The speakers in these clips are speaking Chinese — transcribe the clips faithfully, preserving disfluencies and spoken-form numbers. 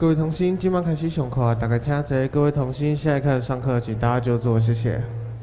各位同心，今晚开始上课，大家请坐。各位同心，现在开始上课，请大家就坐，谢谢。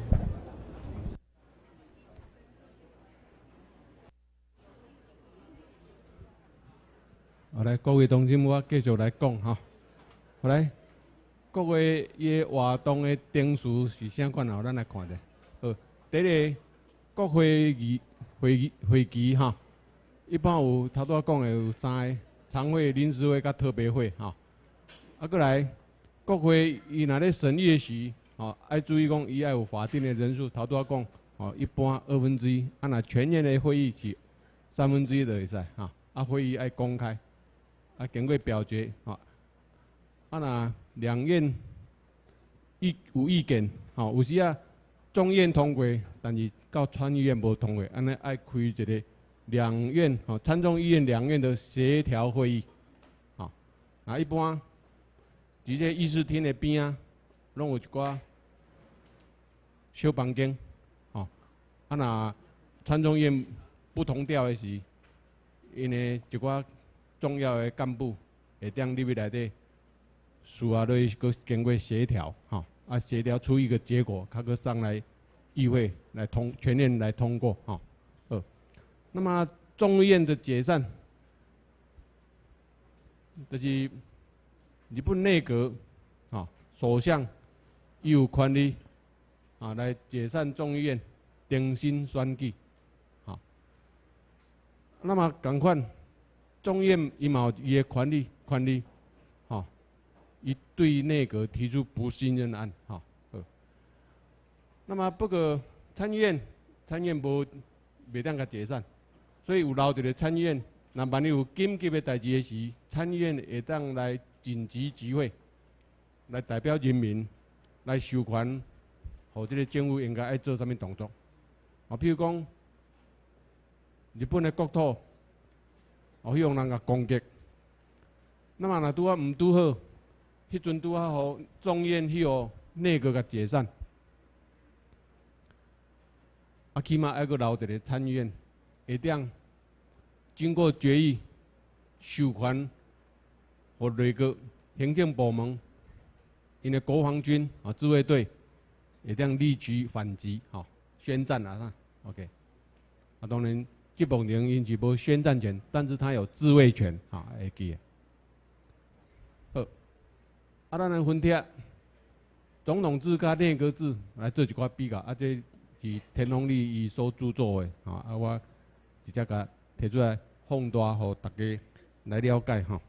好来，各位同心，我继续来讲哈。好来，各位伊活动的定数是啥款哦？咱来看者。好，第一个国会议会议会期哈，一般有头拄仔讲的有三个：常会、临时会、甲特别会哈。啊，过来，国会伊若咧审议的时，吼，爱注意讲伊爱有法定的人数。头拄仔讲，吼，一般二分之一，啊，若全院的会议是三分之一就会使哈。啊，会议爱公开。啊，经过表决，吼、啊，啊，若两院意有意见，吼、有时啊，众院通过，但是到参议院无通过，安尼爱开一个两院，吼、参众议院两院的协调会议，吼、啊，一般伫这议事厅的边啊，拢有一寡小房间，吼、啊，若参众院不同调的时，因为一寡重要的干部会当入去内底，需要咧个经过协调，吼，啊协调出一个结果，他个上来议会来通全院来通过，吼，呃，那么众议院的解散，就是日本内阁，啊，首相伊有权利啊来解散众议院，重新选举，啊，那么共款。众院伊嘛有伊的权利，权利，吼，伊对内阁提出不信任案，吼，好。那么不过参议院，参议院无袂当甲解散，所以有留一个参议院，若万一有紧急的代志的时，参议院会当来紧急集会，来代表人民来授权，互这个政府应该爱做啥物动作，啊，譬如讲日本的国土。哦，迄种人甲攻击，那么若拄啊毋拄好，迄阵拄啊互众院迄个内阁甲解散，啊起码还阁留一个参议院，会当经过决议授权，互内阁行政部门，因为国防军啊自卫队会当立即反击，吼、宣战啊啥 ，OK， 啊当然。吉本宁因是无宣战权，但是他有自卫权，哈，会记。好，啊，咱来分贴总统制甲内阁制来做一寡比较，啊，这是天皇利伊所著作的，啊，啊，我直接甲提出来放大，互大家来了解，哈。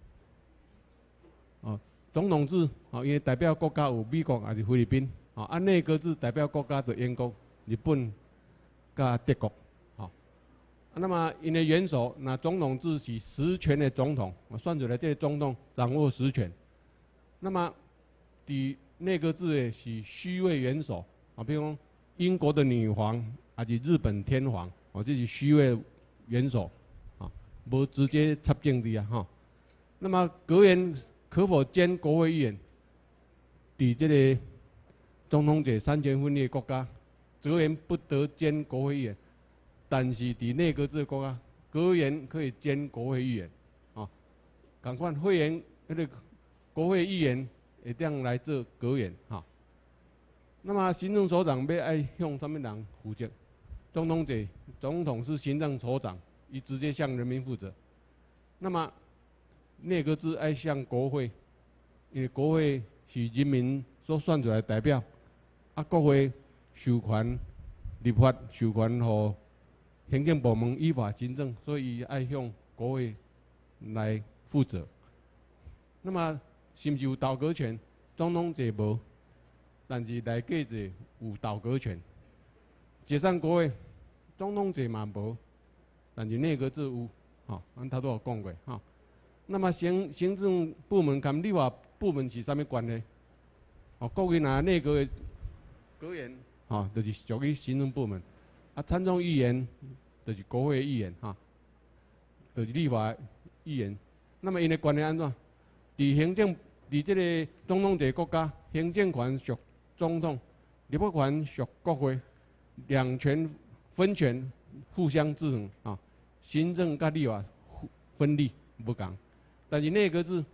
哦，总统制，哦，因为代表国家有美国还是菲律宾，啊，啊，内阁制代表国家就英国、日本、甲德国。那么，因为元首那总统制是实权的总统，我算出来这个总统掌握实权。那么，伫内阁制的是虚位元首啊，比如讲英国的女皇，还是日本天皇，哦，这是虚位元首啊，无直接插政的啊哈。那么，阁员可否兼国会议员？伫这个总统制三权分立的国家，阁员不得兼国会议员。但是伫内阁制国家，阁员可以兼国会议员，啊，共款会员那个国会议员会当来做阁员，哈、啊。那么行政首长要爱向什么人负责？总统制，总统是行政首长，伊直接向人民负责。那么内阁制爱向国会，因为国会是人民所选出来的代表，啊，国会授权立法，授权互。行政部门依法行政，所以爱向国会来负责。那么，是不是有倒阁权？总统制无，但是内阁制有倒阁权。解散国会，总统制嘛无，但是内阁制有。吼、哦，咱头拄有讲过，吼、哦。那么行行政部门跟立法部门是啥物关系？哦，国会若内阁的阁员，吼、哦，就是属于行政部门。啊，参众议员就是国会议员哈，就是立法议员。那么因的关系安怎？伫行政，伫这个总统制国家，行政权属总统，立法权属国会，两权分权互相制衡啊。行政甲立法分立不共，但是内阁制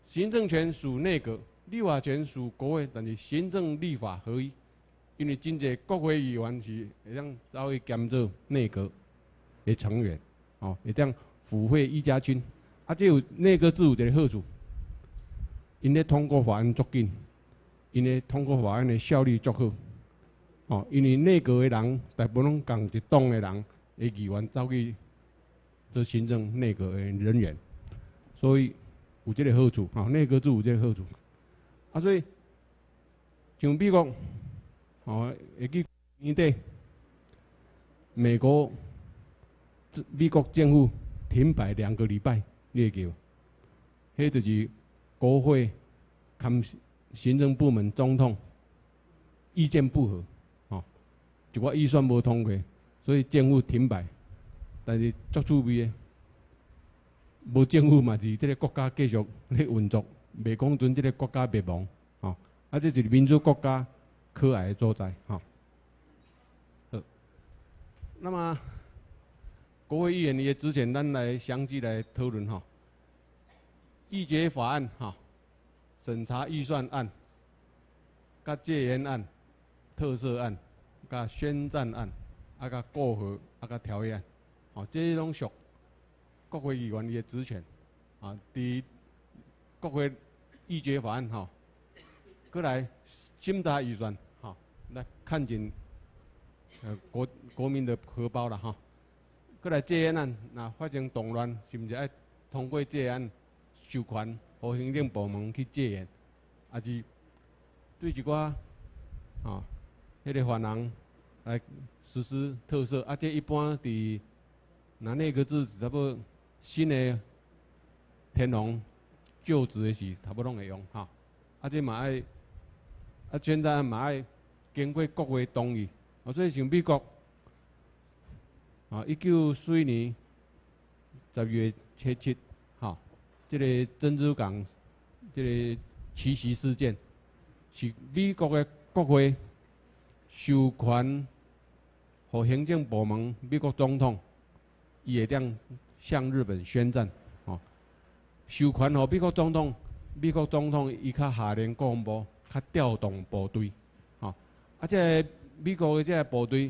行政权属内阁，立法权属国会，但是行政立法合一。因为真侪国会议员是会当走去兼做内阁的成员，哦，会当附会一家亲。啊，这有内阁制有一个好处，因咧通过法案足紧，因咧通过法案的效率足好。哦，因为内阁的人大部分拢共一党的人的议员走去做行政内阁的人员，所以有这个好处。哦，内阁制有这个好处。啊，所以像美国。哦，会记年底，美国美国政府停摆两个礼拜，你会记无？迄就是国会、看行政部门、总统意见不合，哦，一寡预算无通过，所以政府停摆。但是足趣味的，无政府嘛是这个国家继续咧运作，袂讲准这个国家灭亡，哦，啊，这就是民主国家。可爱的所在，哈、哦。好，那么国会议员也之前咱来详细来讨论哈。议决法案哈，审查预算案、甲戒严案、特赦案、甲宣战案、啊甲过河、啊甲条约案，哦，这些拢属国会议员的职权，啊，伫国会议决法案哈，过来审查预算。来看紧呃国国民的荷包了哈，过来戒严案，那发生动乱，是不是要通过戒严案授权和行政部门去戒严，还是对一寡啊迄个犯人来实施特赦？啊，这一般伫那内阁制差不多新的天皇就职的时，差不多拢会用哈。啊，这嘛爱啊，宣战案嘛爱。经过国会同意，啊，所以像美国，啊，一九四一年十月七七，哈，这个珍珠港这个奇袭事件，是美国的国会授权和行政部门，美国总统伊会当向日本宣战，哦，授权和美国总统，美国总统伊较下令国防部，较调动部队。啊，这个美国的这个部队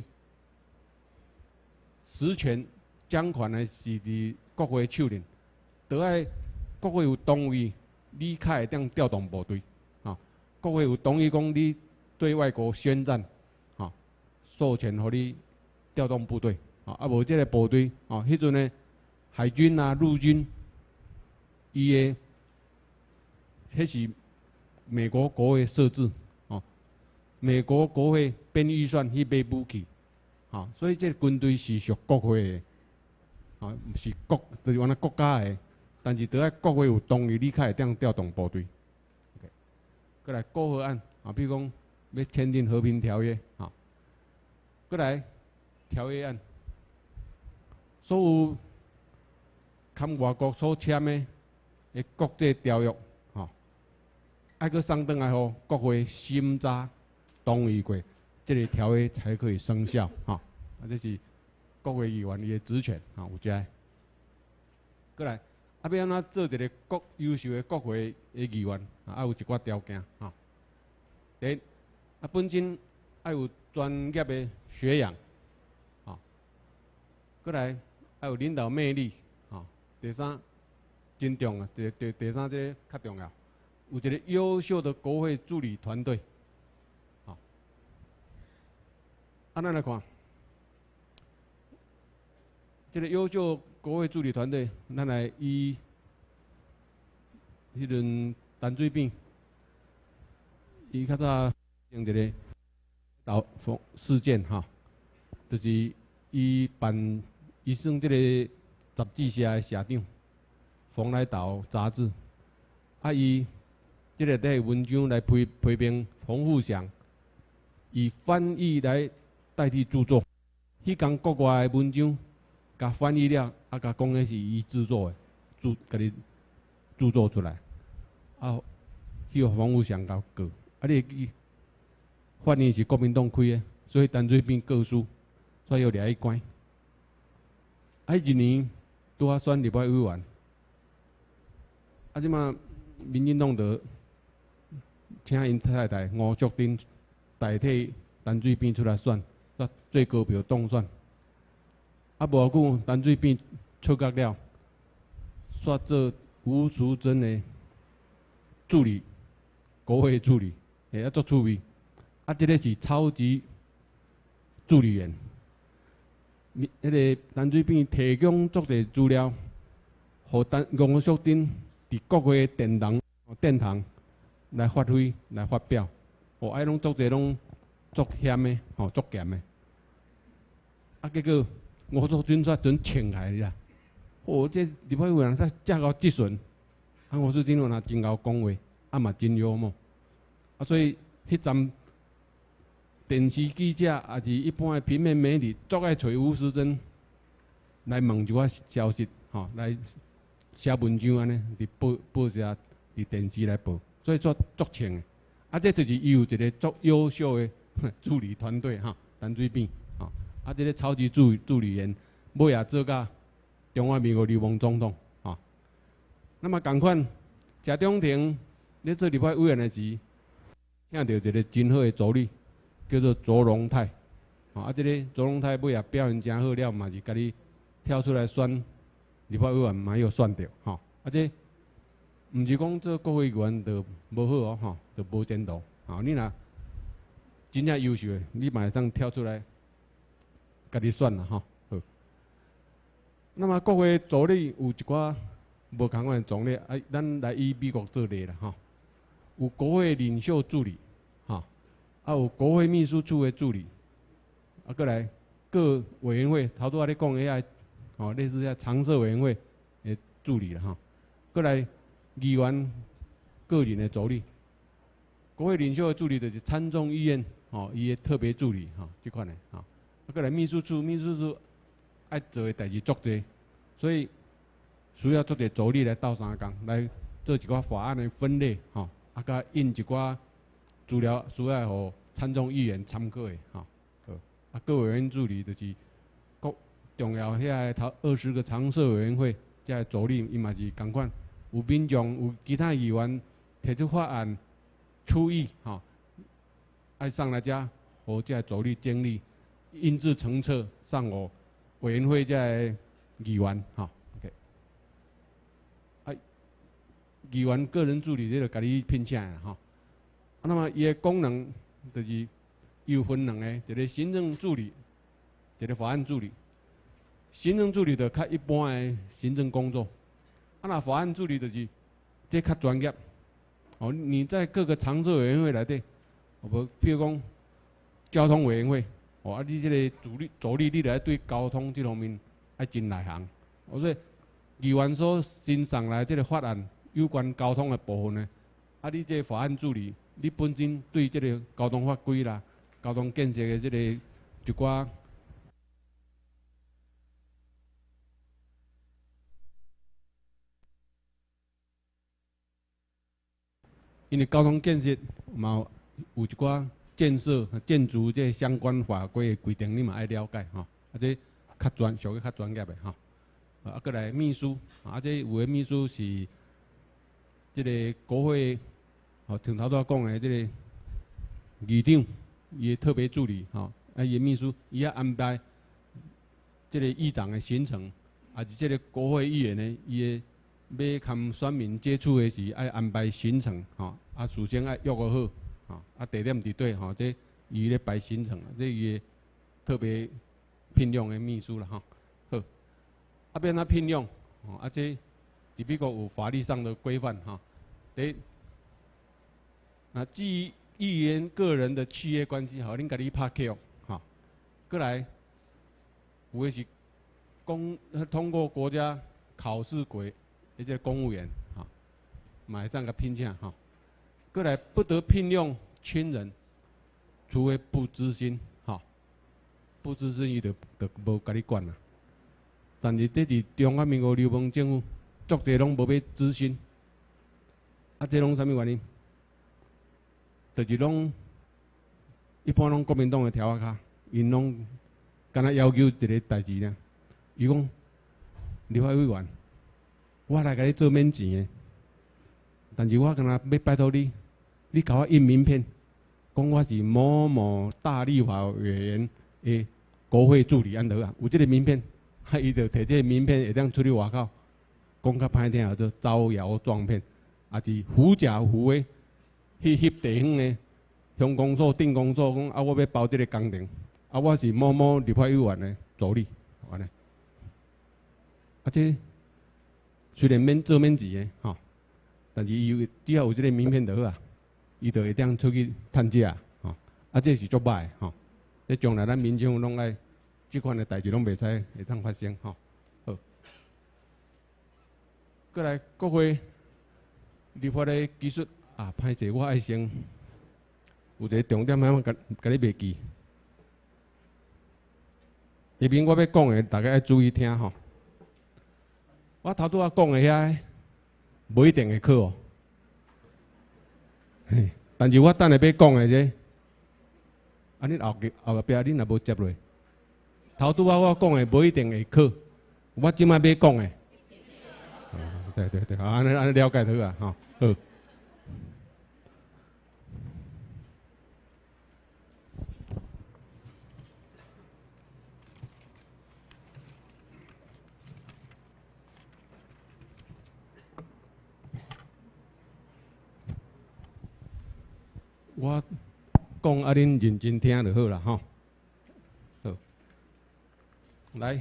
实权掌权的是伫国会手里，得爱国会有同意，你才会当调动部队。啊，国会有同意讲你对外国宣战，啊，授权互你调动部队。啊，啊无这个部队，啊，迄阵呢海军啊、陆军，伊的迄是美国国会设置。美国国会编预算去买武器，啊，所以这个军队是属国会的，啊，是国就是原来国家的，但是得爱国会有同意，你才会当调动部队。OK， 过来过河案，啊，比如讲要签订和平条约，啊，过来条约案，所有含外国所签的的国际条约，啊，爱去送转来互国会审查。同意过，这个条约才可以生效，哈、啊，啊，这是国会议员的职权，啊，有这。过来，啊，要安怎做一个国优秀的国会的议员，啊，有一寡条件，哈、啊。第一，啊，本身要有专业的学养，啊，过来要有领导魅力，啊，第三，真重啊，第第第三这较重要，有一个优秀的国会助理团队。啊，咱来看，这个优秀国会助理团队，咱来以迄阵陈水扁，伊较早用一个导风事件哈，就是伊办伊算这个杂志社的社长，蓬莱岛杂志，啊伊这个在文章来批批评洪富祥，以翻译来。代替著作，迄工国外的文章，甲翻译了，啊，甲讲的是伊制作的，著，甲你著作出来，啊，迄个防务上高告，啊，你记，翻译是国民党开的，所以陈水扁告诉，所以要掠去关。啊，迄一年拄啊选立法委员，啊，即马民进党就请因太太吴淑珍代替陈水扁出来选，煞最高票当选。啊，无久陈水扁出阁了，煞做吴淑珍的助理，国会助理，会啊足趣味。啊，这个是超级助理员。迄、那个陈水扁提供足侪资料，互陈吴淑珍伫国会殿堂殿堂来发挥来发表，哦，啊，拢足侪拢足险的，吼足咸的。啊，结果吴淑珍煞准请来啦，哦，这立法委员才正够质询，啊，吴淑珍有若真够讲话，啊嘛真幽默，啊，所以迄阵。电视记者也是一般的平面媒体，足爱找吴淑珍来问一寡消息，吼，来写文章安尼，伫报报社、伫电视来报，所以足足请的。啊，这就是伊有一个足优秀的助理团队，哈，陈水扁，吼，啊，这个超级助助理员，尾也做甲中华民国流亡总统，吼。那么共款，谢长廷咧做立法委员的时，听到一个真好的助理。叫做卓荣泰，吼啊！这个卓荣泰尾也表现真好了，嘛是家己跳出来选立法委员，嘛有选着，吼啊！这毋是讲做国会议员就无好哦，吼，就无前途，吼！你若真正优秀的，你嘛会当跳出来家己选啦，吼。好。那么国会助理有一寡无共款的种类，啊，咱来以美国做例啦，吼。有国会领袖助理。啊，有国会秘书处的助理，啊，过来各委员会，头拄仔咧讲遐，哦，类似遐常设委员会的助理啦，吼，过来议员个人的助理，国会领袖的助理就是参众议院，哦，伊的特别助理，吼，即款的，吼，啊，过来秘书处，秘书处爱做的代志足多，所以需要足侪助理来斗相共，来做一寡法案的分类，吼，啊，甲印一寡。资料需要互参众议员参考的，吼，好，啊，各委员助理就是各重要遐头二十个常设委员会，遮助理伊嘛是共款，有民众有其他议员提出法案出议，吼，爱上来遮，互遮助理整理，印制成册上互委员会遮议员，吼 ，OK， 啊，议员个人助理这个家己聘请的，吼。那么伊的功能就是有分两个，一个行政助理，一个法案助理。行政助理就较一般的行政工作，啊那法案助理就是这较专业。哦，你在各个常设委员会内底，哦无，譬如讲交通委员会，哦啊你这个助理助理你来对交通这方面爱真内行。哦所以议员所新上来这个法案有关交通的部分呢，啊你这个法案助理。你本身对这个交通法规啦、交通建设的这个一寡，因为交通建设嘛有一寡建设、建筑这相关法规的规定，你嘛爱了解吼。啊，这较专，属于较专业的吼。啊，过来秘书，啊，这有的秘书是这个国会。哦，像头拄讲的这个议长，伊的特别助理，吼，啊，伊的秘书，伊要安排这个议长的行程，啊，是这个国会议员呢，伊的要跟选民接触的时，爱安排行程，吼，啊，事先爱约好，吼，啊，地点伫对，吼，这伊咧排行程，这伊特别聘用的秘书啦，吼，好，啊，变他聘用，哦，啊，这伫美国有法律上的规范，哈，第。那基于议员个人的契约关系，好，恁家己拍扣，哈，过来，有的是公通过国家考试过，一些公务员，哈，马上个聘请，哈，过来不得聘用亲人，除非不知心，哈，不知心伊就就无甲你管啦。但是这伫中华民国流亡政府，足侪拢无要知心，啊，这拢啥物原因？就是拢一般拢国民党的条仔卡，因拢敢若要求一个代志呢。伊讲立法委员，我来甲你做免钱的， 但是我敢若要拜托你，你甲我印名片，讲我是某某大立法委员的国会助理安得啊？有这个名片，啊，伊就摕这个名片会当出去外口，讲较歹听叫做招摇撞骗，啊是狐假虎威，去翕地方的乡公所、镇公所讲啊，我要包这个工程，啊我是某某立法委员的助理，安尼，啊这虽然免做免钱的吼。但是伊只要有这个名片就好啊，伊就会当出去趁食啊，吼，啊这是足歹吼，这将来咱民众拢爱即款的代志拢袂使会当发生吼。好，过来国会立法的技术啊，歹势我爱先有一个重点，我甲甲你袂记。下面我要讲的，大家要注意听吼。我头拄仔讲的遐。无一定会考哦，嘿，但是我等下要讲的这，啊，恁后个后个壁恁若无接落，头拄仔我讲的无一定会考，我即摆要讲的，啊，对对对，好，安尼安尼了解好啊，吼，好。我讲啊，恁认真听就好啦，吼。好，来，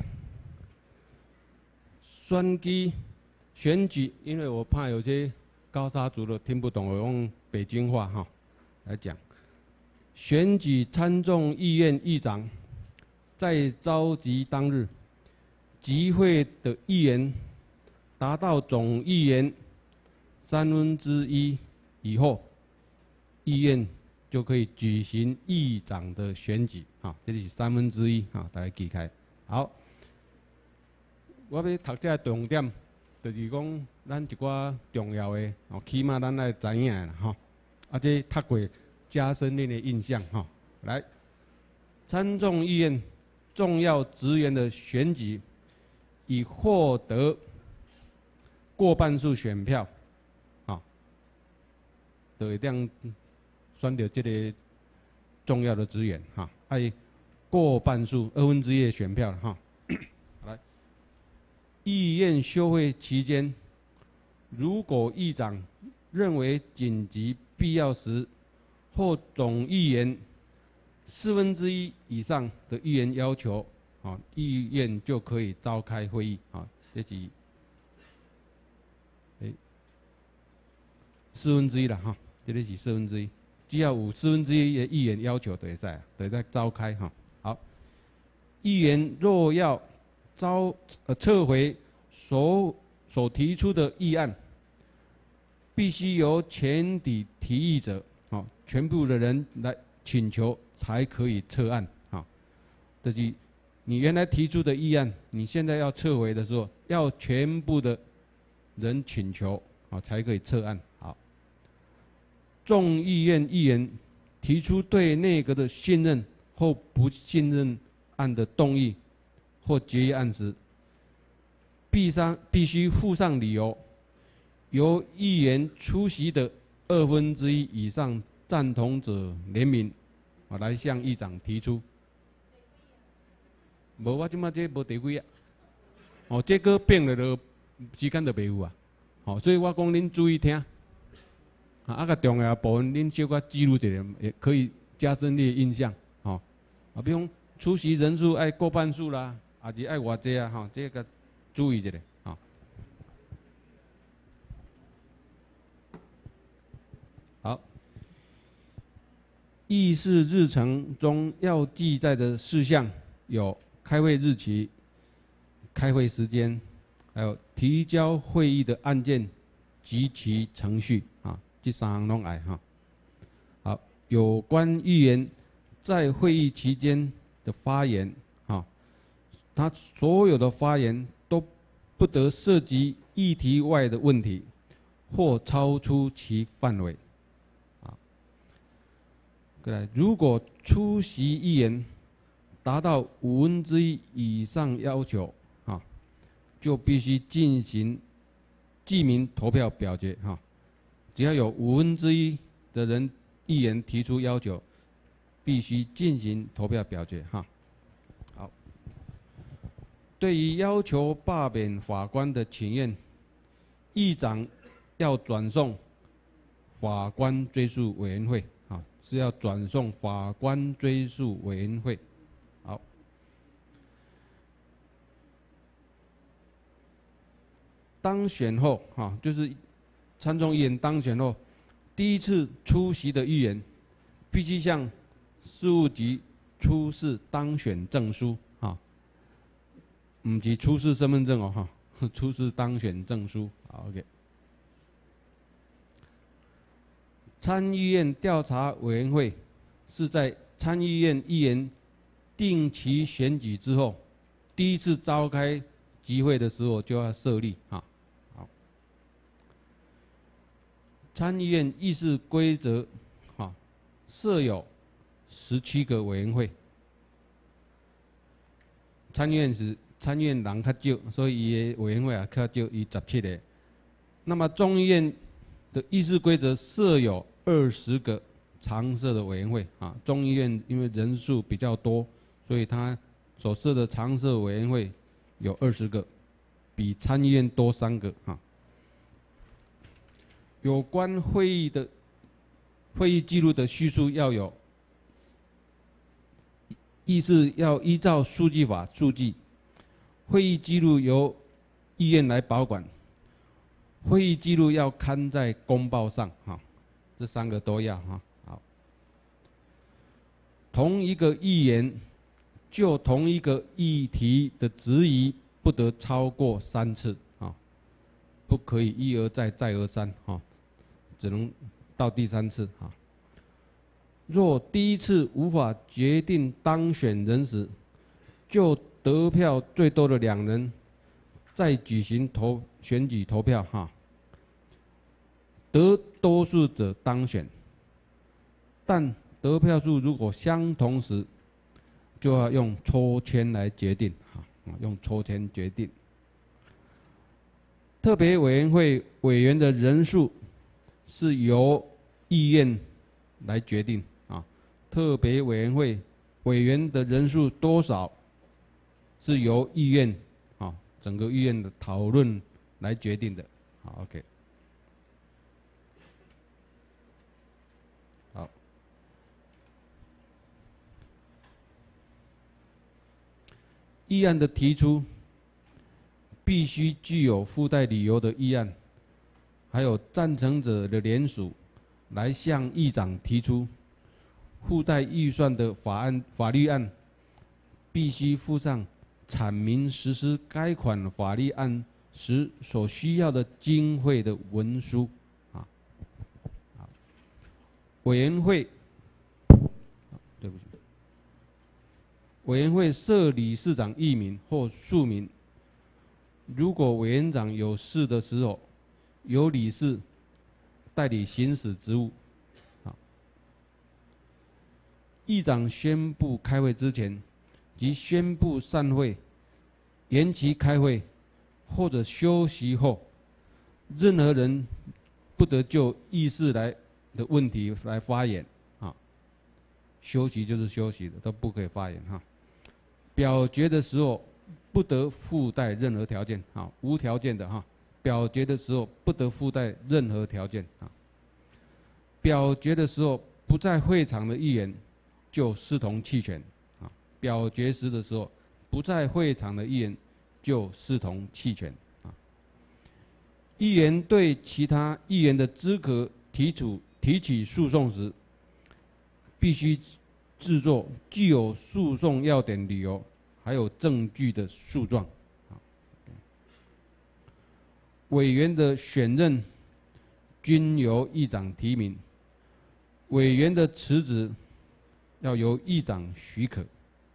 选举选举，因为我怕有些高沙族的听不懂，我用北京话哈来讲。选举参众议院议长，在召集当日，集会的议员达到总议员三分之一以后。议院就可以举行议长的选举，哈，这是三分之一，哈，大家记开。好，我要读这重点，就是讲咱一寡重要的，哦，起码咱爱知影啦，吼。啊，这读过加深恁的印象，哈。来，参众议院重要职员的选举，已获得过半数选票，啊，就会当。选到这个重要的职员哈，爱过半数二分之一的选票哈。来，议院休会期间，如果议长认为紧急必要时，或总议员四分之一以上的议员要求，啊，议院就可以召开会议啊。这是诶四分之一了哈，这里是四分之一。只要有四分之一的议员要求，就会使，就会使召开哈。好，议员若要召呃撤回所所提出的议案，必须由全体提议者，哦，全部的人来请求才可以撤案啊。就是你原来提出的议案，你现在要撤回的时候，要全部的人请求啊才可以撤案。好。众议院议员提出对内阁的信任或不信任案的动议或决议案时，必上必须附上理由，由议员出席的二分之一以上赞同者联名，啊，来向议长提出。无我即马这无第几啊，哦，这个变了就时间就袂有啊，哦，所以我讲恁注意听。啊，啊个重要部分，恁小可记录一下，也可以加深你的印象，吼、哦。啊，比如出席人数爱过半数啦，啊是爱偌济啊，吼、哦，这个注意一下，吼、哦。好，议事日程中要记载的事项有开会日期、开会时间，还有提交会议的案件及其程序啊。这三项拢爱哈。好，有关议员在会议期间的发言，哈，他所有的发言都不得涉及议题外的问题，或超出其范围。啊，过来，如果出席议员达到五分之一以上要求，啊，就必须进行记名投票表决，哈。 只要有五分之一的人议员提出要求，必须进行投票表决哈。好，对于要求罢免法官的请愿，议长要转送法官追诉委员会啊，是要转送法官追诉委员会。好，当选后啊，就是参众议员当选后，第一次出席的议员，必须向事务局出示当选证书啊，唔是出示身份证哦哈，出示当选证书。好 ，OK。参议院调查委员会是在参议院议员定期选举之后，第一次召开集会的时候就要设立啊。好，参议院议事规则啊设有十七个委员会。参议院是参议院人较少，所以伊的委员会也较少，伊十七个。那么众议院的议事规则设有二十个常设的委员会啊，众议院因为人数比较多，所以它所设的常设委员会有二十个，比参议院多三个啊。有关会议的会议记录的叙述要有，议事要依照书记法注记，会议记录由议院来保管，会议记录要刊在公报上啊。这三个都要哈。好，同一个议员就同一个议题的质疑不得超过三次啊，不可以一而再再而三哈，只能到第三次哈。若第一次无法决定当选人时，就得票最多的两人再举行投选举投票哈。得多数者当选，但得票数如果相同时，就要用抽签来决定，哈，用抽签决定。特别委员会委员的人数是由议院来决定啊，特别委员会委员的人数多少是由议院啊整个议院的讨论来决定的。好 ，OK。议案的提出必须具有附带理由的议案，还有赞成者的联署，来向议长提出。附带预算的法案法律案，必须附上阐明实施该款法律案时所需要的经费的文书。啊，委员会，对不起。委员会设理事长一名或数名，如果委员长有事的时候，由理事代理行使职务。好，议长宣布开会之前，即宣布散会、延期开会或者休息后，任何人不得就议事来的问题来发言。啊，休息就是休息的，都不可以发言哈。表决的时候不得附带任何条件，啊，无条件的哈。表决的时候不得附带任何条件啊。表决的时候不在会场的议员就视同弃权啊。表决时的时候不在会场的议员就视同弃权啊。议员对其他议员的资格提出提起诉讼时，必须制作具有诉讼要点理由还有证据的诉状。委员的选任均由议长提名，委员的辞职要由议长许可。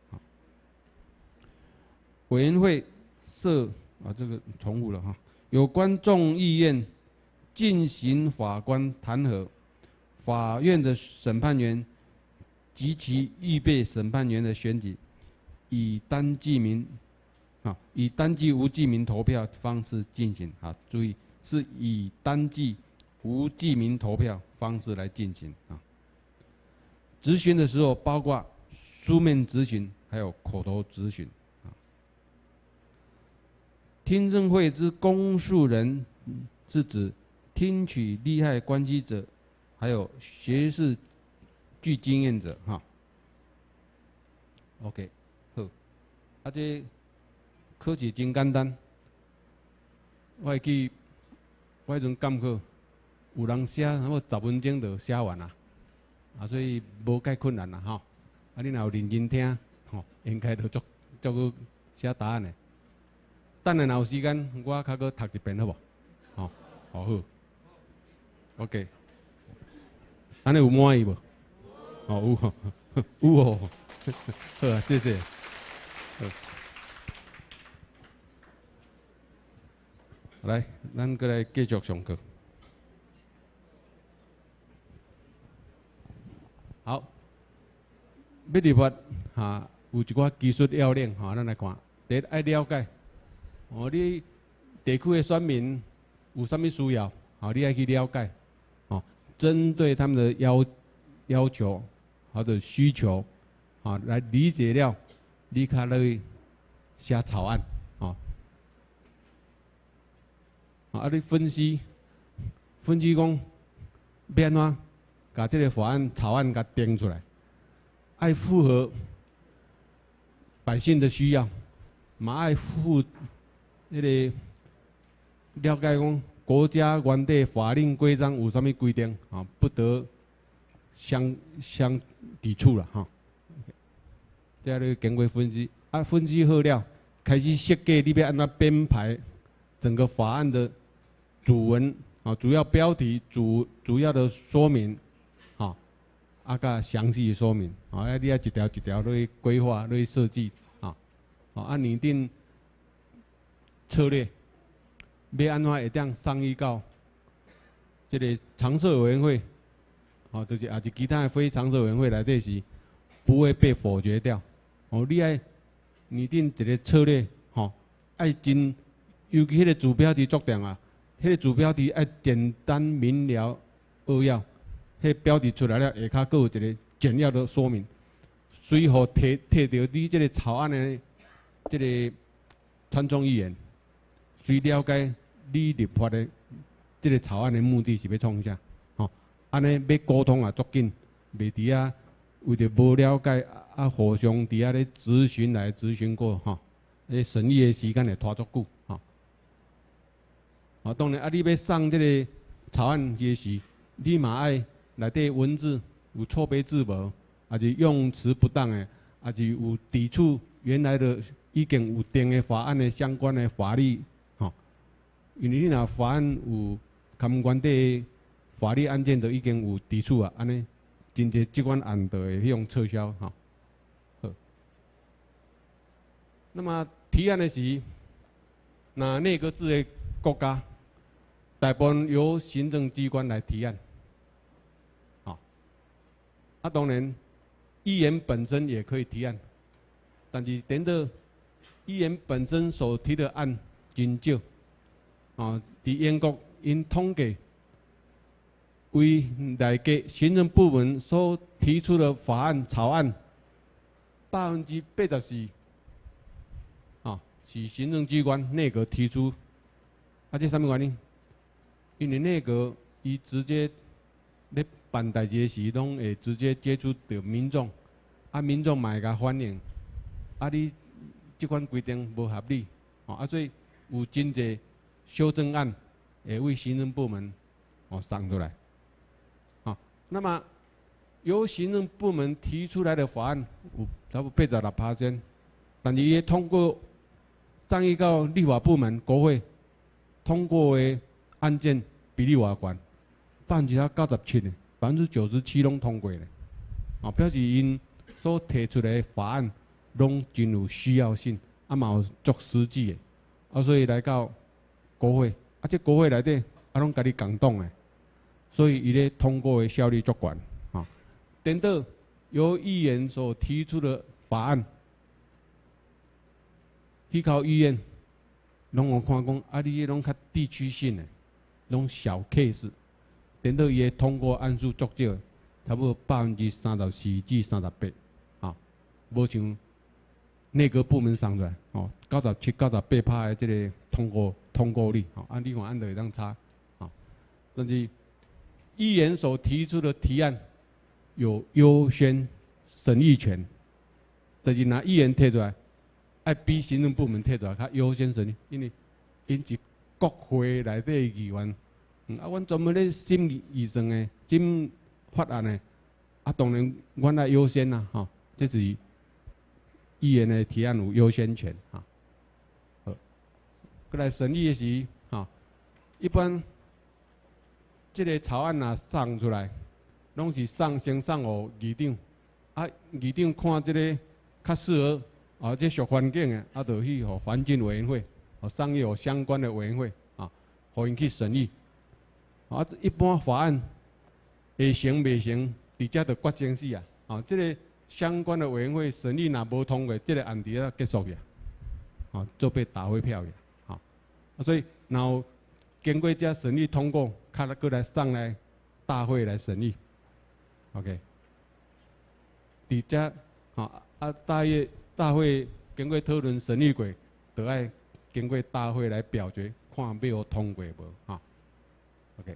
委员会设啊，这个重复了哈。有关众议院进行法官弹劾，法院的审判员及其预备审判员的选举，以单记名啊，以单记无记名投票方式进行啊，注意是以单记无记名投票方式来进行啊。质询的时候，包括书面质询，还有口头质询啊。听证会之公诉人是指听取利害关系者，还有学识具经验者哈。OK， 好，啊这考试真简单，我会记，我迄阵监考，有人写差不多十分钟就写完啦，啊所以无介困难啦吼。啊你若有认真听，吼应该就足足去写答案的。等下若有时间，我较搁读一遍好无？吼，好好。OK， 安尼有满意无？哦有吼，有哦。好啊，谢谢。好，来，咱过来继续上课。好，要立法哈，有一寡技术要领哈，咱来看。第一，爱了解，哦，你地区的选民有啥物需要，好，你爱去了解，哦，针对他们的要要求或者需求。啊，来理解了，你较来写草案，啊，啊，你分析，分析讲要安怎，把这个法案草案给定出来，爱符合百姓的需要，嘛爱符那个了解讲国家原地法令规章有啥物规定，啊，不得相相抵触了，哈。再来经过分析，啊，分析好了，开始设计你要安怎编排整个法案的主文啊，主要标题、主主要的说明，啊，啊甲详细的说明，啊，你要一条一条去规划、去设计，啊，啊，拟定策略，要安怎会当商议到这个常设委员会，啊，就是也是其他的非常设委员会内底是不会被否决掉。哦，你爱拟定一个策略，吼、哦，爱真，尤其迄个主标题作定啊，迄、那个主标题爱简单明了扼要，迄、那个标题出来了，下骹佫有一个简要的说明，随后摕摕到你这个草案的这个参众议员，随了解你立法的这个草案的目的是要创啥，吼、哦，安尼要沟通也足紧，袂伫啊。为着无了解啊，互相伫遐咧咨询来咨询过吼，咧审议的时间会拖足久吼。啊，当然啊，你要送这个草案的时，你嘛爱内底文字有错别字无，还是用词不当的，还是有抵触原来的已经有定的法案的相关的法律吼。因为你若法案有监管的法律案件都已经有抵触啊，安尼。真侪即款案就会用撤销哈。好，那么提案的时，那内阁制的国家，大部分由行政机关来提案。好，啊当然，议员本身也可以提案，但是等到议员本身所提的案真少，啊，伫英国因统计。为内阁行政部门所提出的法案草案，百分之八十四，啊，是行政机关内阁提出。啊，这什么原因？因为内阁伊直接咧办代志时，拢会直接接触到民众，啊，民众嘛会甲反映，啊，你这款规定无合理，啊，所以有真侪修正案会为行政部门哦送出来。那么，由行政部门提出来的法案有差不多八十六趴先，但是也通过上议到立法部门国会通过的案件比例偌悬，百分之啊九十七的，百分之九十七拢通过的，啊，表示因所提出来的法案拢真有需要性，啊嘛有足实际的，啊所以来到国会，啊这国会内底啊拢甲你共党的。所以，伊咧通过的效率足悬，啊，等到由议员所提出的法案，去考议院，拢有看讲，啊，你迄拢较地区性的，拢小 case， 等到伊的通过案数足少，差不多百分之三十四至三十八，啊，无像内阁部门送出来，哦，九十七、九十八趴的这个通过通过率，哦，按你看按就会当差，啊，但是议员所提出的提案有优先审议权，就是拿议员提出来，爱比行政部门提出来较优先审议，因为因是国会内底议员。嗯、啊，阮专门咧审议算的、审法案的，啊，当然阮来优先啦，吼、哦，这是议员的提案有优先权，哈、哦。好，过来审议的时，哈、哦，一般这个草案若送出来，拢是送先送互议长，啊，议长看这个较适合，啊，这属环境的，啊，就去互环境委员会，哦，送去互相关的委员会，啊，互因去审议。啊，一般法案会成未成，直接就决定死啊！啊，这个相关的委员会审议若无通过，这个案底啊结束去，啊，就被打回票去，啊，所以然后经过这审议通过，卡来过来上来大会来审议 ，OK。伫这啊啊大会大会经过讨论审议过，就爱经过大会来表决，看要有通过无，啊。OK，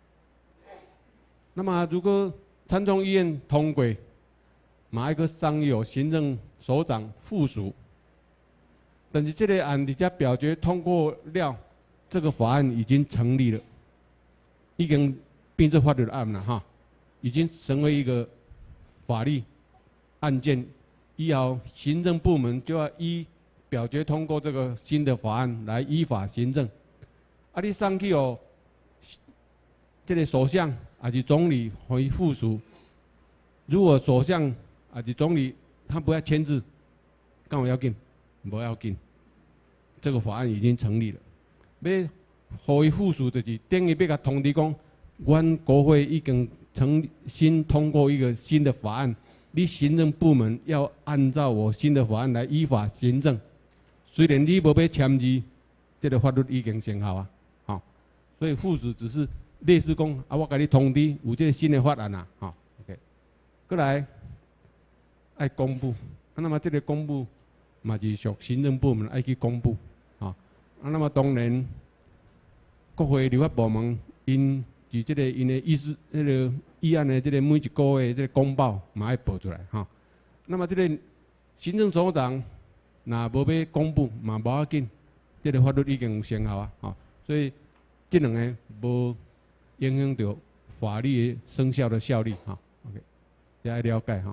那么如果参众议院通过，马一个商有行政首长附属，但是这个案底下表决通过了，这个法案已经成立了，已经变成法律案了哈，已经成为一个法律案件，以后行政部门就要依表决通过这个新的法案来依法行政，啊，你上去哦。这个首相还是总理或附属，如果首相还是总理他不要签字，干嘛要紧？不要紧，这个法案已经成立了。要互伊附属就是等于要甲通知讲，阮国会已经成新通过一个新的法案，你行政部门要按照我新的法案来依法行政。虽然你无要签字，这个法律已经生效啊，好，所以附属只是。类似讲啊，我甲你通知有这个新的法案啊，吼 ，OK， 过来爱公布，啊，那么这个公布嘛是属行政部门爱去公布，啊，啊，那么当然国会立法部门因就这个因的意思，那个议案的这个每一个月这个公报嘛爱报出来，哈，那么这个行政首长若无要公布嘛无要紧，这个法律已经有生效啊，吼，所以这两个无。影响到法律生效的效力，哈 ，OK， 大家了解哈。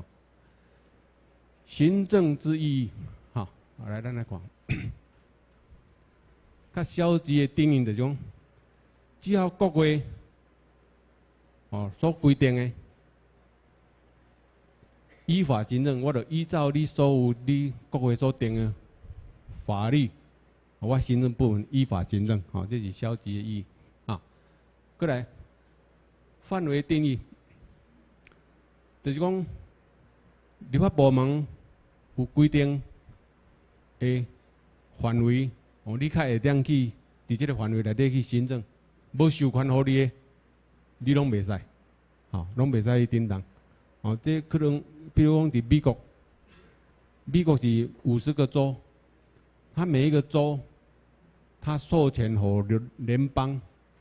行政之意义，好，来咱来看。较消极的定义就是讲，只要国会哦所规定的依法行政，我就依照你所有你国会所定的法律，我行政部门依法行政，好，这是消极的意义啊。过来。范围定义，就是讲，立法部门有规定的范围，哦，你较会当去伫这个范围内底去行政，无授权互你的，你拢袂使，吼，拢袂使去叮当。哦，这可能，比如讲伫美国，美国是五十个州，它每一个州，它授权互联联邦。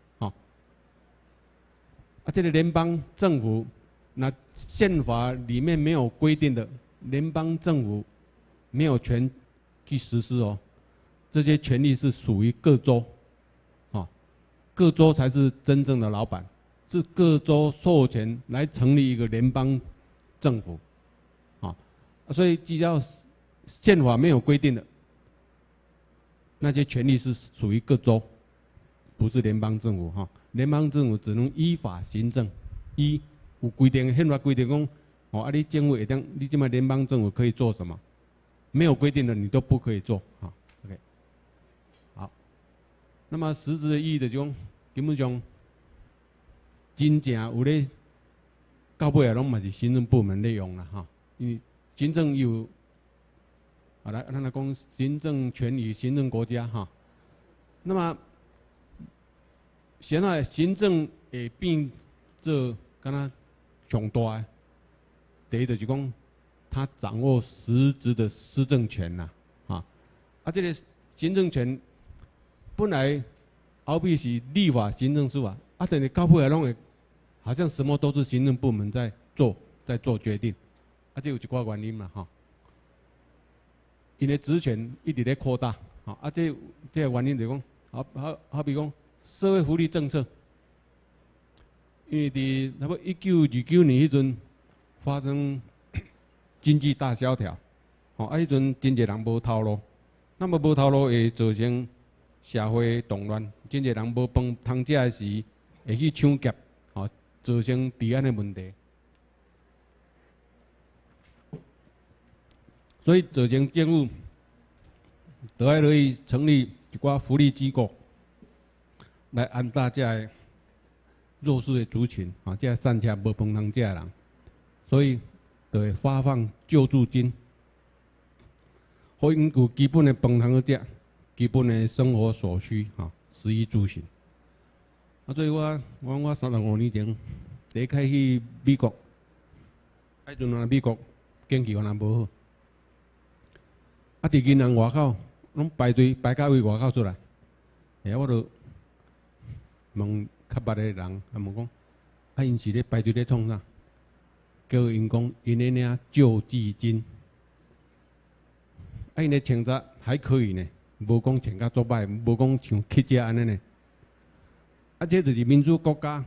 啊，这个联邦政府，那宪法里面没有规定的，联邦政府没有权去实施哦。这些权利是属于各州，啊，各州才是真正的老板，是各州授权来成立一个联邦政府，啊，所以只要宪法没有规定的，那些权利是属于各州，不是联邦政府哈。联邦政府只能依法行政，依有规定宪法规定讲，哦，啊，你政府会当，你这么联邦政府可以做什么？没有规定的你都不可以做，哈 ，OK， 好。那么实质的意义就是讲，基本上真正有咧，到尾啊，拢嘛是行政部门内用啦，哈，因为行政有，好来，咱来讲行政权与行政国家哈，那么。现在行政会变做敢若上大的，第一就是讲，他掌握实质的施政权呐，啊，啊，这个行政权本来后壁是立法、行政、司法，啊，等你到尾来拢会，好像什么都是行政部门在做，在做决定，啊，这有一寡原因嘛，哈，因的职权一直在扩大，啊，啊，这这个原因就是讲，好好好比讲社会福利政策。因为伫差不多一九二九年迄阵发生经济大萧条，吼啊，迄阵真侪人无头路，那么无头路会造成社会动乱，真侪人无饭通食的时会去抢劫，吼，造成治安的问题，所以造成政府就爱落去成立一寡福利机构来安大遮个。弱势的族群啊，这散车无饭通食的人，所以就会发放救助金，互因有基本的饭通食，基本的生活所需啊，食衣住行。啊，所以我我我三十五年前第一开去美国，迄阵啊美国经济原来无好，啊伫银行外口拢排队排到位外口出来，哎，我就问。较捌的人，啊问讲，啊因是咧排队咧创啥？叫因讲，因咧领救济金。啊因咧穿着还可以呢，无讲穿甲作歹，无讲像乞食安尼呢。啊，这就是民主国家，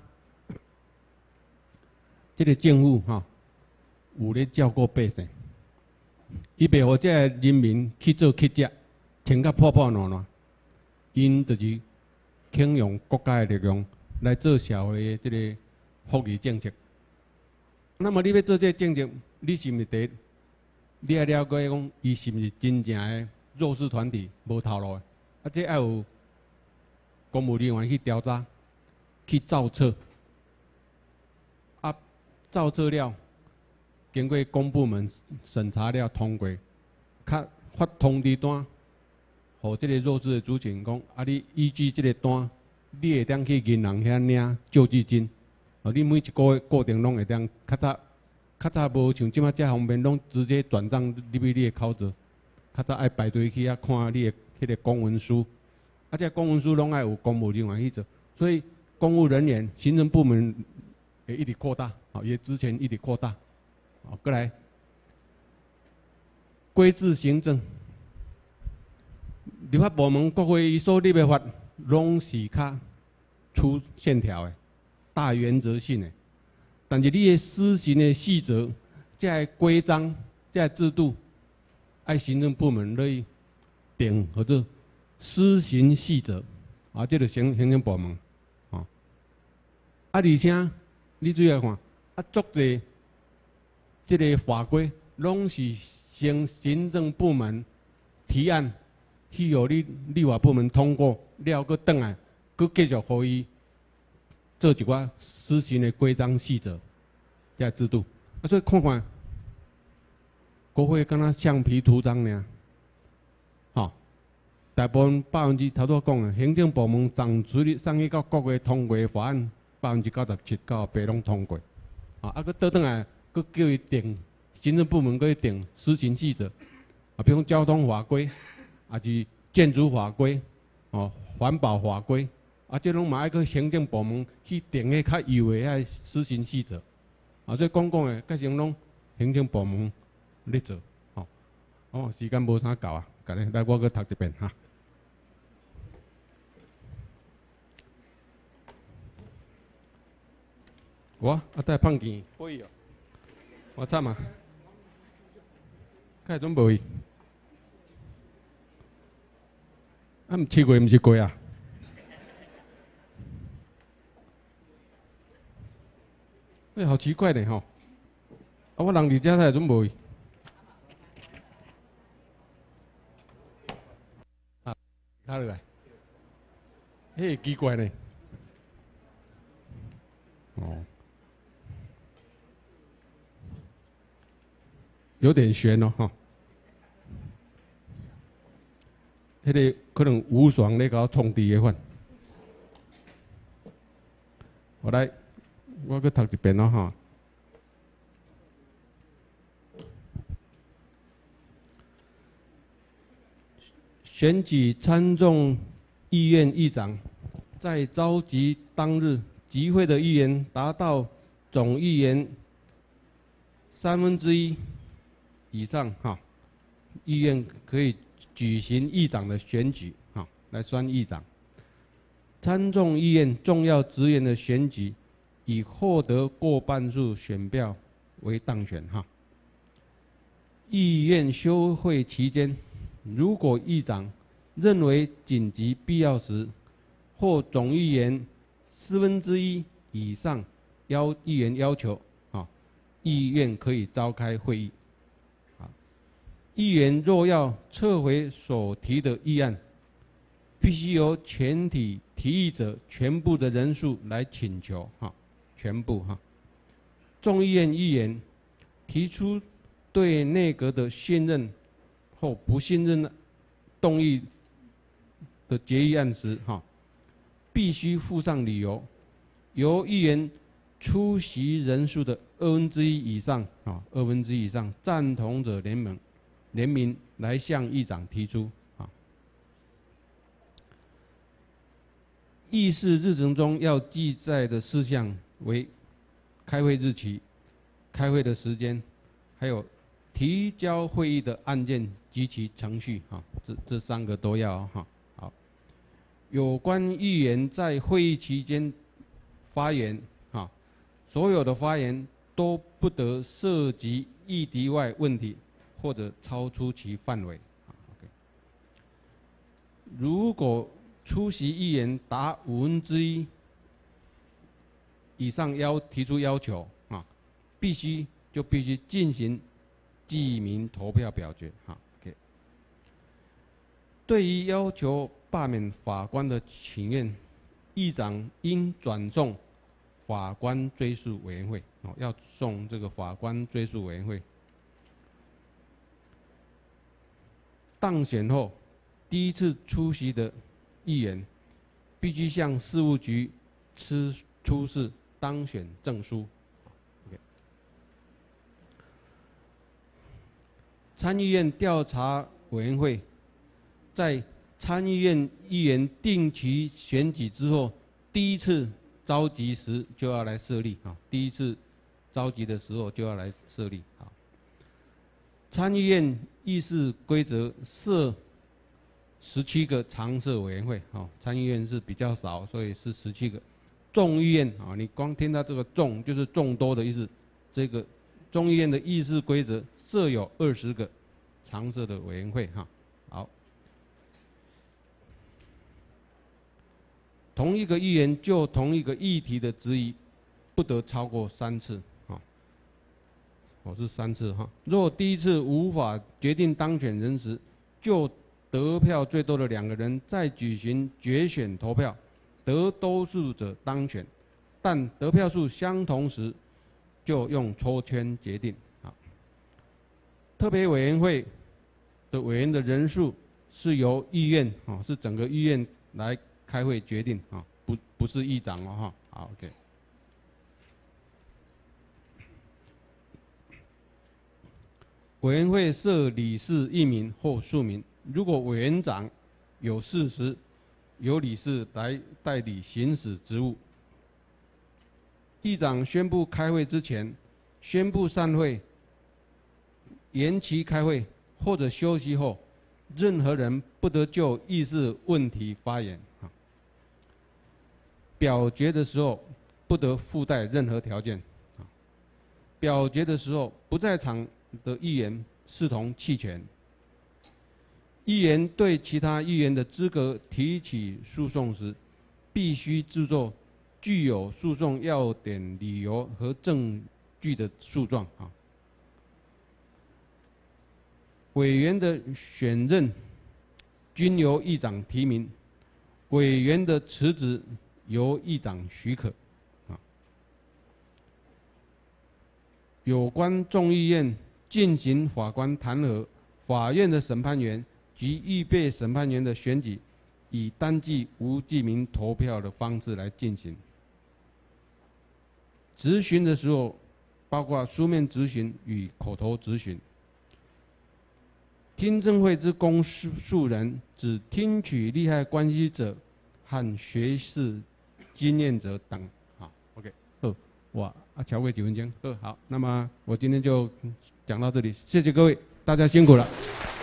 这个政府哈、哦，有咧照顾百姓，伊袂互这人民去做乞食，穿甲破破烂烂，因就是倾用国家的力量。来做社会的这个福利政策。那么你要做这个政策，你是毋是第一？你要了解讲，伊是毋是真正的弱势团体无头路的？啊，这要有公务人员去调查，去造册。啊，造册了，经过公部门审查了通过，较发通知单，互这个弱势的族群讲，啊，你依据这个单。你会当去银行遐领救济金，哦，你每一个月固定拢会当，较早较早无像即马遮方便，拢直接转账入去你的口座，较早爱排队去遐看你的迄个公文书，啊，这公文书拢爱有公务人员去做，所以公务人员、行政部门会一直扩大，哦，也职权一直扩大，哦，过来规制行政，立法部门、国会伊所立的法。拢是较粗线条的、大原则性的，但是你的施行的细则、这个规章、这个制度，爱行政部门来定或者施行细则，啊，这个行行政部门，啊，啊，而且你注意来看，啊，足侪这个法规拢是先行政部门提案。去由你立法部门通过了，搁转来，搁继续互伊做一寡施行的规章细则，这制度。啊，所以看看国会敢若橡皮图章尔，吼、哦，大部分百分之头拄讲的，行政部门送出去送去到国会通过的法案，百分之九十七、九十八拢通过。啊，啊，搁倒转来，搁叫伊定行政部门搁去定施行细则，啊，比如交通法规。啊，是建筑法规，哦，环保法规，啊，这拢嘛爱个行政部门去定个较优的遐施行细则，啊，所以讲讲的，改成拢行政部门咧做，哦，哦，时间无啥够啊，甲你来我搁读一遍哈。我啊，带胖钱，可以哦，我惨啊，开准无去。啊，毋七月毋是过啊？哎，好奇怪呢吼！啊，我人伫遮才准无去。啊，卡落来，嘿，奇怪呢。哦，有点悬哦，哈。迄个可能无爽咧，甲我冲敌的款。我来， 我去读一遍咯哈。选举参众议院议长，在召集当日集会的议员达到总议员三分之一以上哈，议院可以举行议长的选举哈，来选议长。参众议院重要职员的选举，以获得过半数选票为当选哈。议院休会期间，如果议长认为紧急必要时，或总议员四分之一以上要议员要求啊，议院可以召开会议。啊，议员若要撤回所提的议案，必须由全体提议者全部的人数来请求哈，全部哈。众议院议员提出对内阁的信任或不信任动议的决议案时，哈，必须附上理由，由议员出席人数的二分之一以上，啊，二分之一以上赞同者联盟联名来向议长提出。啊，议事日程中要记载的事项为开会日期、开会的时间，还有提交会议的案件及其程序，哈，这这三个都要哈。好，有关议员在会议期间发言，哈，所有的发言都不得涉及议题外问题，或者超出其范围。如果出席议员达五分之一以上要提出要求啊，必须就必须进行记名投票表决。哈 ，OK。对于要求罢免法官的请愿，议长应转送法官追诉委员会，哦，要送这个法官追诉委员会。当选后，第一次出席的议员必须向事务局出出示当选证书。Okay. 参议院调查委员会在参议院议员定期选举之后，第一次召集时就要来设立啊，第一次召集的时候就要来设立啊。参议院议事规则设十七个常设委员会，哦，参议院是比较少，所以是十七个。众议院啊，你光听到这个众就是众多的意思。这个众议院的议事规则设有二十个常设的委员会，哈。好，同一个议员就同一个议题的质疑，不得超过三次，哈。我是三次哈。若第一次无法决定当选人时，就得票最多的两个人再举行决选投票，得多数者当选，但得票数相同时，就用抽签决定。啊，特别委员会的委员的人数是由议院啊，是整个议院来开会决定啊，不不是议长哦哈。好 ，OK。委员会设理事一名或数名。如果委员长有事时，由理事来代理行使职务。议长宣布开会之前，宣布散会、延期开会或者休息后，任何人不得就议事问题发言。表决的时候不得附带任何条件。表决的时候不在场的议员视同弃权。议员对其他议员的资格提起诉讼时，必须制作具有诉讼要点、理由和证据的诉状。啊，委员的选任均由议长提名，委员的辞职由议长许可。啊，有关众议院进行法官弹劾、法院的审判员及预备审判员的选举，以单记无记名投票的方式来进行。 质询的时候，包括书面质询与口头质询。听证会之公诉人，指听取利害关系者和学识经验者等。好 ，OK， 好，哇，啊，超过几分钟，好，好，那么我今天就讲到这里，谢谢各位，大家辛苦了。